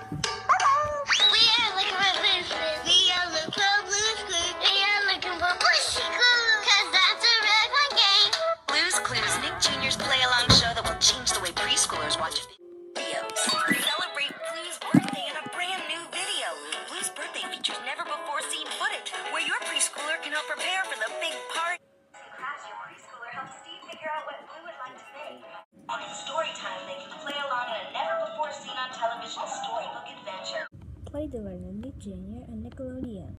We are looking for Blue's Clues. We are looking for Blue's Clues. We are looking for Bushy Clues. Cause that's a red fun game. Blue's Clues, Nick Jr.'s play-along show that will change the way preschoolers watch videos. Celebrate Blue's birthday in a brand new video. Blue's birthday features never-before-seen footage where your preschooler can help prepare for the big party. Crash, your preschooler helps Steve figure out what Blue would like to make. And it's story time. They can play along in a never-before-seen-on-television storybook adventure. Play development Nick Jr. and Nickelodeon.